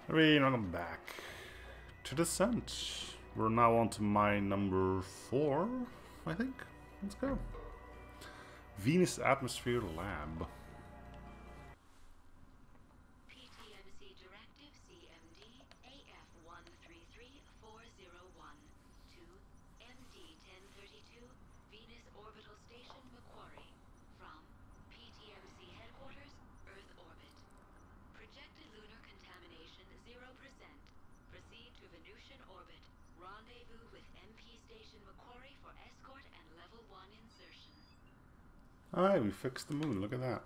Alright, welcome back to Descent. We're now on to mine number 4, I think. Let's go. Venus Atmosphere Lab. PTMC Directive CMD AF133401 to MD1032 Venus Orbital Station Macquarie from PTMC Headquarters, Earth Orbit. Projected lunar contamination 0%. Proceed to Venusian orbit. Rendezvous with MP Station Macquarie for escort and level 1 insertion. Alright, we fixed the moon. Look at that.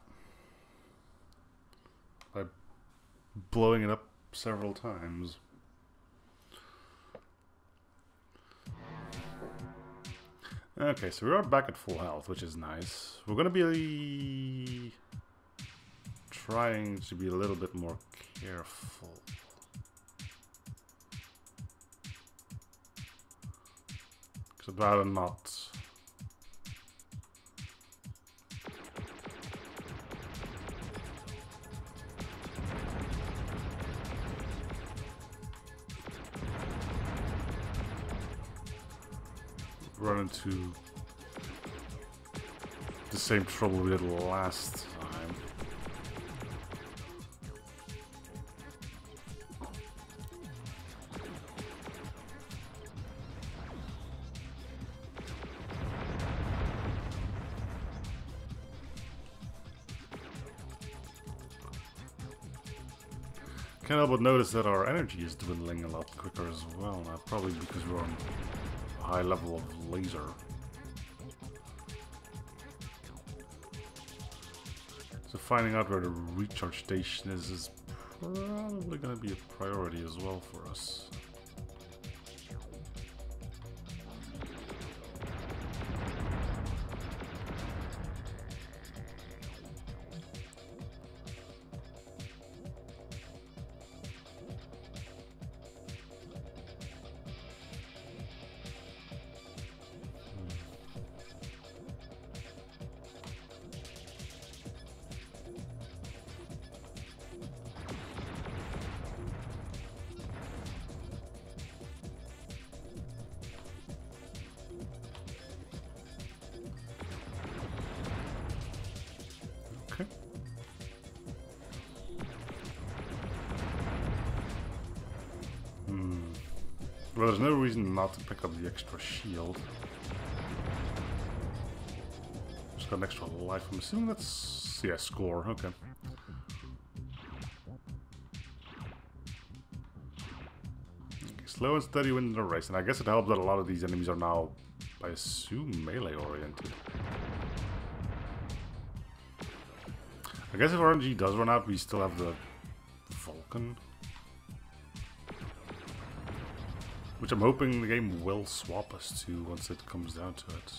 By blowing it up several times. Okay, so we are back at full health, which is nice. We're going to be trying to be a little bit more careful. Because I'd rather not run into the same trouble we did last time. Can't help but notice that our energy is dwindling a lot quicker as well. Probably because we're on a high level of laser. So finding out where the recharge station is probably going to be a priority as well for us. Well, there's no reason not to pick up the extra shield. Just got an extra life. I'm assuming that's... yeah, score. Okay. Slow and steady win the race. And I guess it helps that a lot of these enemies are now, I assume, melee oriented. I guess if RNG does run out, we still have the Vulcan. Which I'm hoping the game will swap us to once it comes down to it.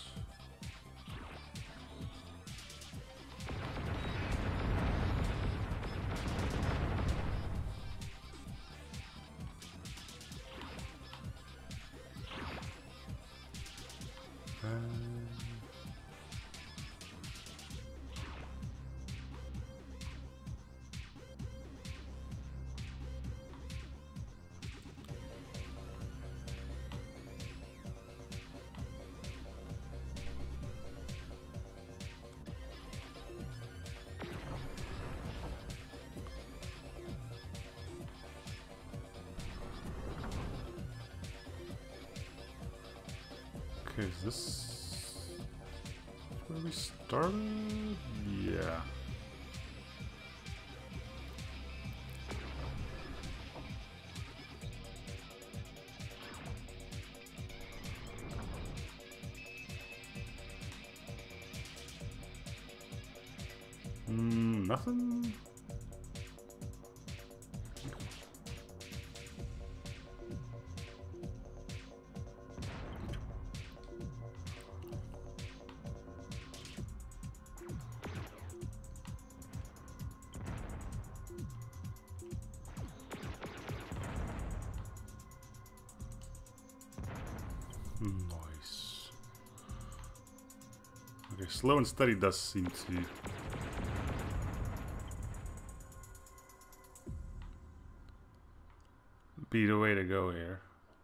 Okay, is this where we started? Yeah. Nothing? Nice. Okay, slow and steady does seem to be the way to go here.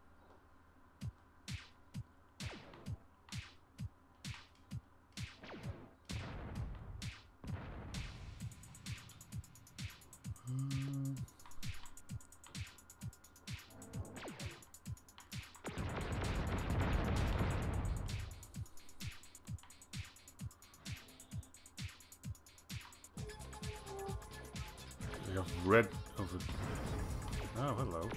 We have red over. Oh, hello.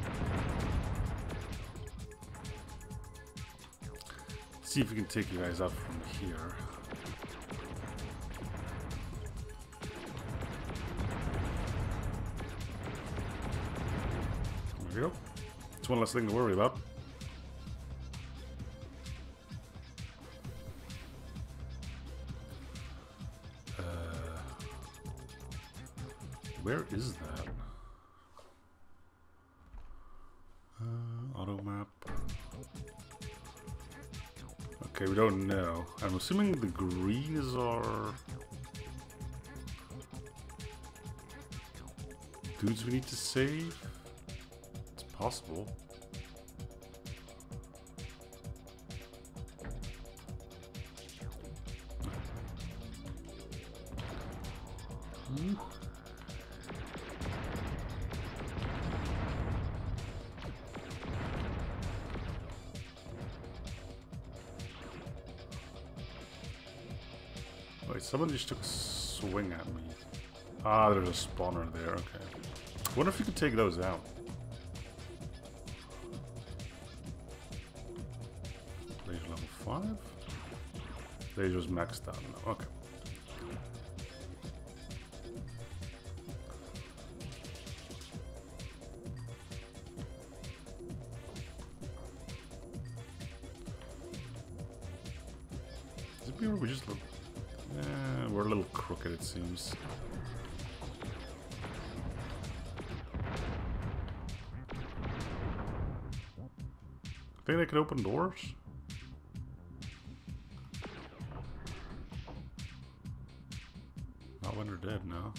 Let's see if we can take you guys out from here. There we go. It's one less thing to worry about. Where is that? Auto map. Okay, we don't know. I'm assuming the green is our dudes we need to save. It's possible. Wait, someone just took a swing at me. Ah, there's a spawner there, okay. Wonder if you could take those out. Laser level 5? Laser's maxed out now, okay. Is it me or we just look? We're a little crooked, it seems. Think they could open doors? Not when they're dead, no.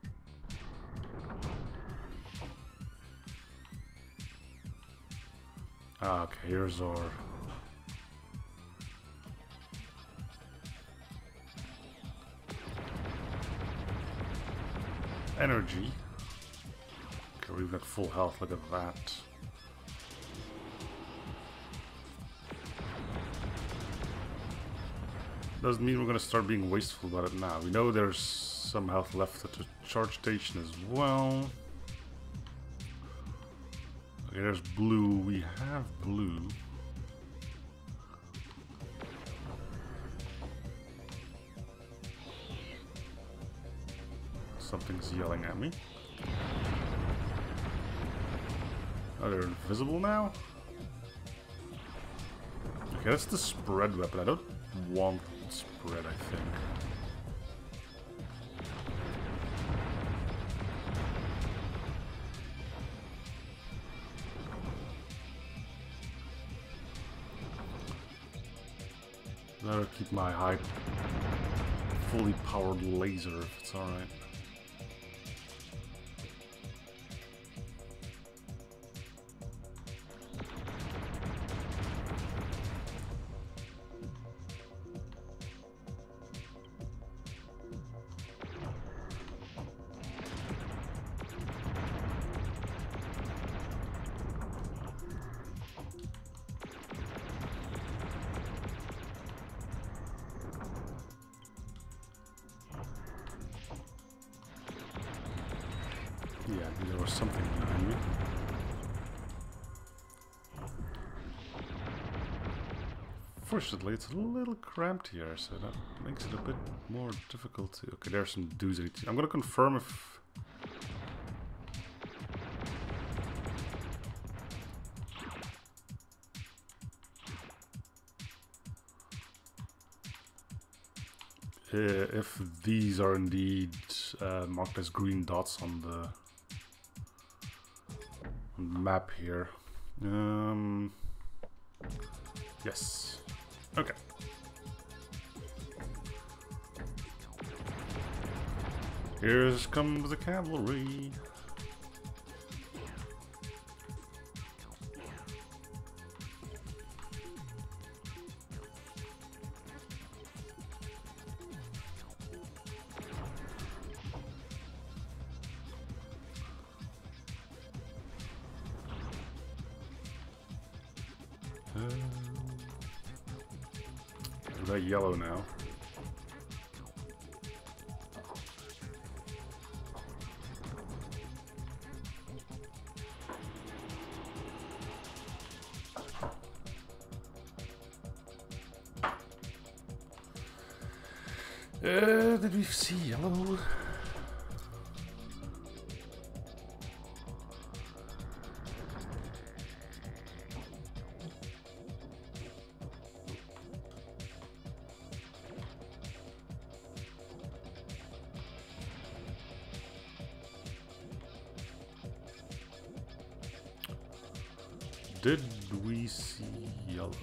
Ah, okay, here's our... energy. Okay, we've got full health, look at that. Doesn't mean we're gonna start being wasteful about it now. We know there's some health left at the charge station as well. Okay, there's blue. We have blue. Something's yelling at me. Oh, they're invisible now? Okay, that's the spread weapon. I don't want spread, I think. Better keep my high, fully powered laser if it's alright. Yeah, there was something behind me. Fortunately, it's a little cramped here, so that makes it a bit more difficult to... Okay, there's some dudes. I'm gonna confirm if these are indeed marked as green dots on the map here. Yes. Okay. Here comes the cavalry. they're yellow now. Did we see yellow? Did we see yellow?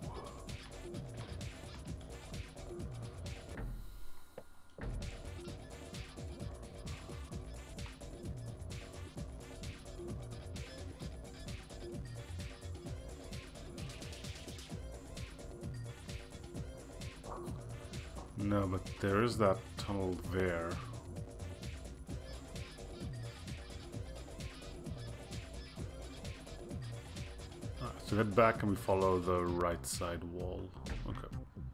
No, but there is that tunnel there. So head back and we follow the right side wall. Okay.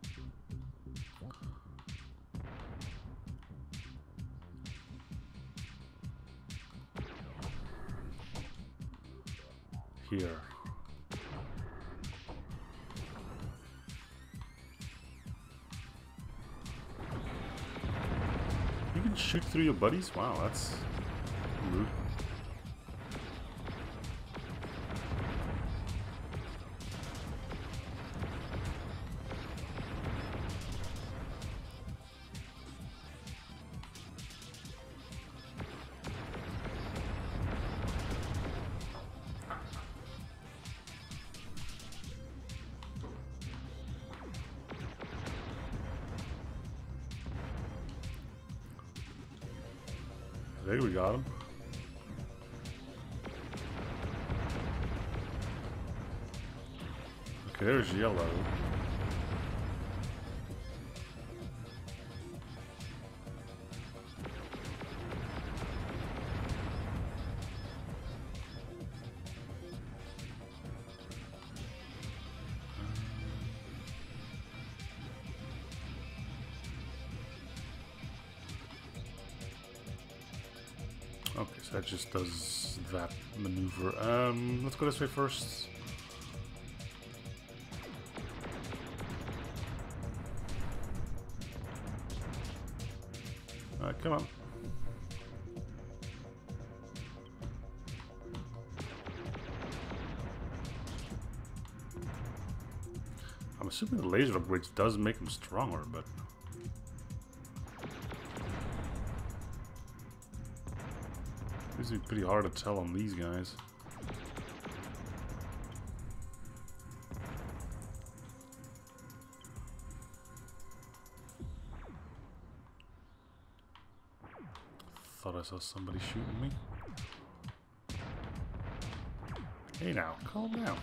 Here. You can shoot through your buddies? Wow, that's rude. I think we got him. Okay, there's yellow. Okay, so that just does that maneuver. Let's go this way first. Alright, come on. I'm assuming the laser upgrades does make them stronger, but... This is pretty hard to tell on these guys. Thought I saw somebody shooting me. Hey now, calm down.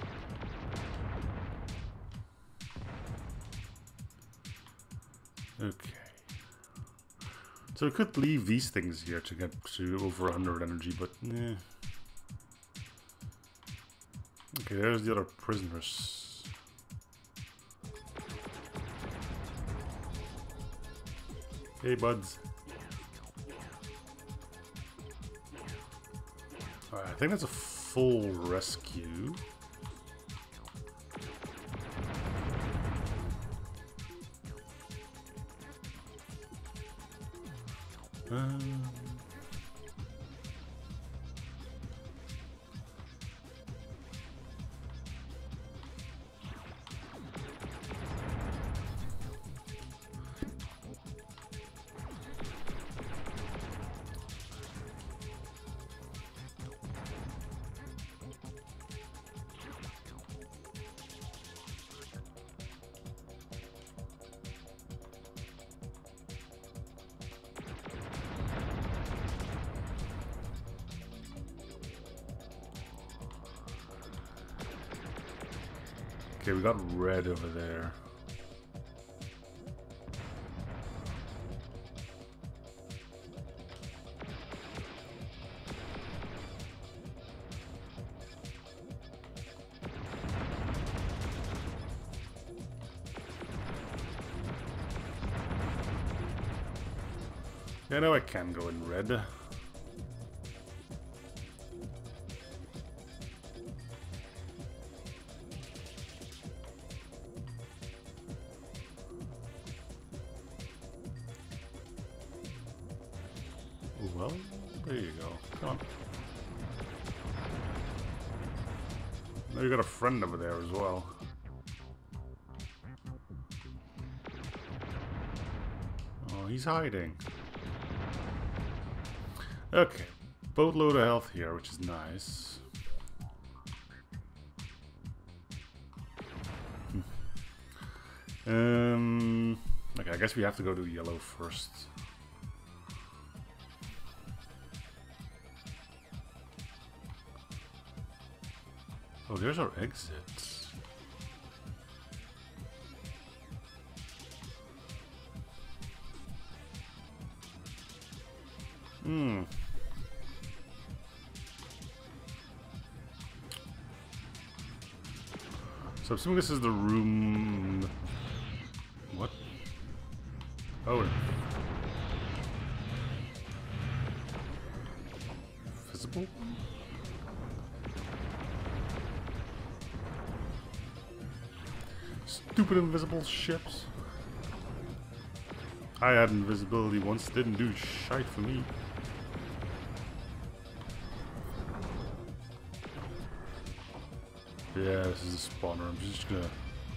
Okay. So we could leave these things here to get to over 100 energy, but eh. Okay, there's the other prisoners. Hey, buds. Alright, I think that's a full rescue. Okay, we got red over there. Yeah, no, I can go in red. Well, there you go. Come on. Now you got a friend over there as well. Oh, he's hiding. Okay. Boatload of health here, which is nice. Okay, I guess we have to go to yellow first. Oh, there's our exit. Hmm. So I'm assuming this is the room. What? Oh. Visible? Stupid invisible ships. I had invisibility once, didn't do shite for me. Yeah, this is a spawner. I'm just gonna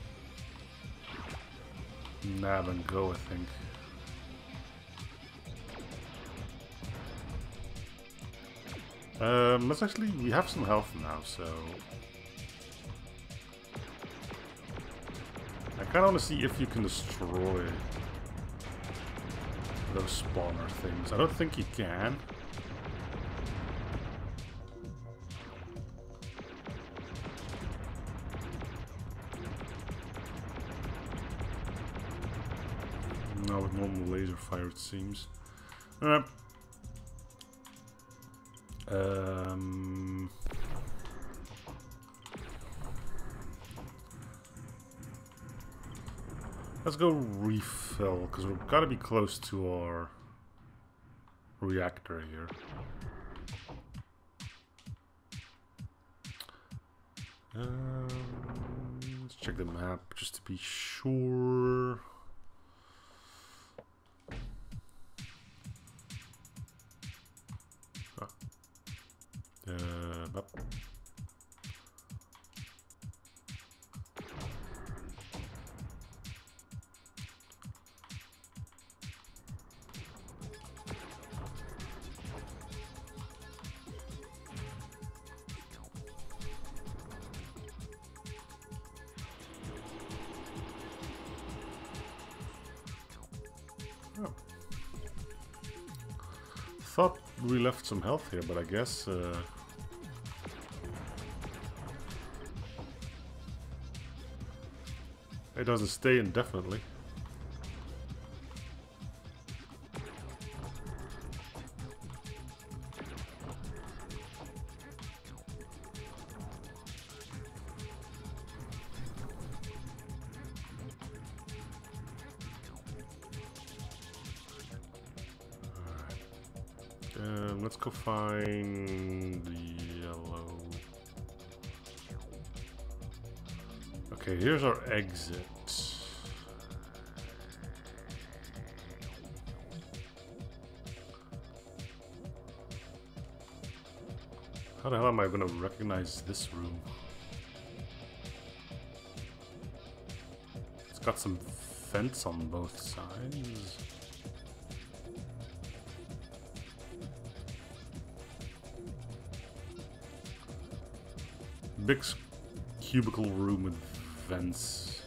nab and go, I think. Let's actually, we have some health now, so I kinda wanna see if you can destroy those spawner things. I don't think you can. No, with normal laser fire it seems. Let's go refill, because we've got to be close to our reactor here. Let's check the map just to be sure. Up. Oh. Thought we left some health here, but I guess it doesn't stay indefinitely. Let's go find the yellow. Okay, here's our exit. How the hell am I gonna recognize this room? It's got some fence on both sides. Big cubicle room with vents.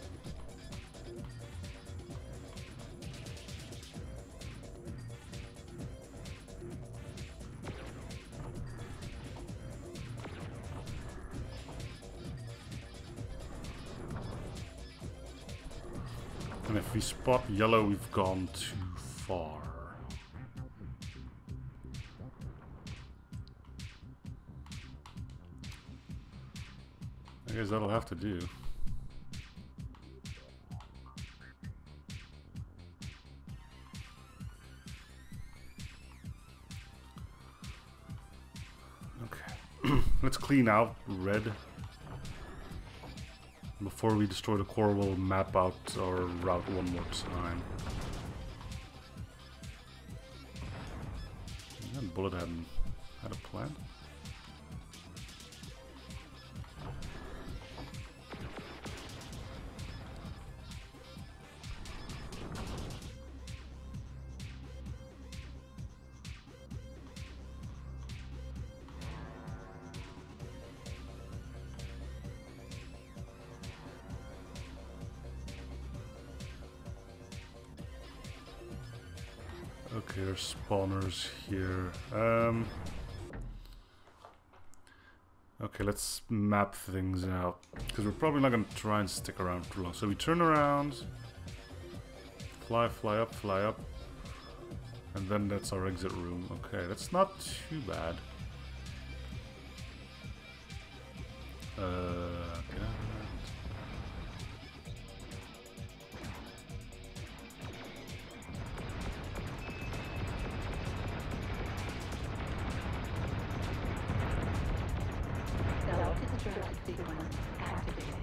And if we spot yellow, we've gone too far. I guess that'll have to do. Let's clean out red. Before we destroy the core, we'll map out our route one more time. And Bullet had a plan. Okay, there's spawners here. Okay, let's map things out. Because we're probably not going to try and stick around too long. So we turn around. Fly up. And then that's our exit room. Okay, that's not too bad. Okay. Sequence activated.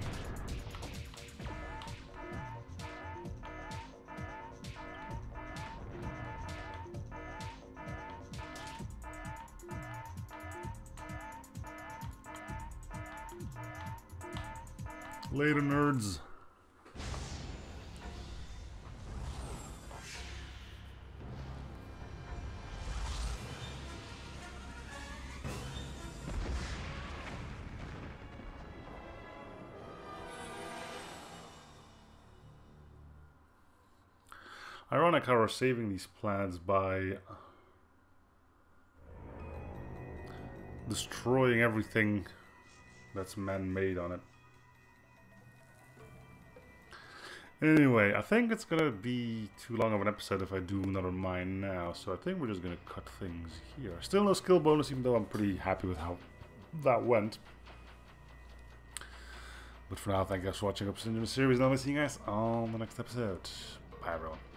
Later, nerds. Ironic how we're saving these planets by destroying everything that's man-made on it. Anyway, I think it's gonna be too long of an episode if I do another mine now, so I think we're just gonna cut things here. Still no skill bonus, even though I'm pretty happy with how that went. But for now, thank you guys for watching episode of the series, and I'll see you guys on the next episode. Bye, everyone.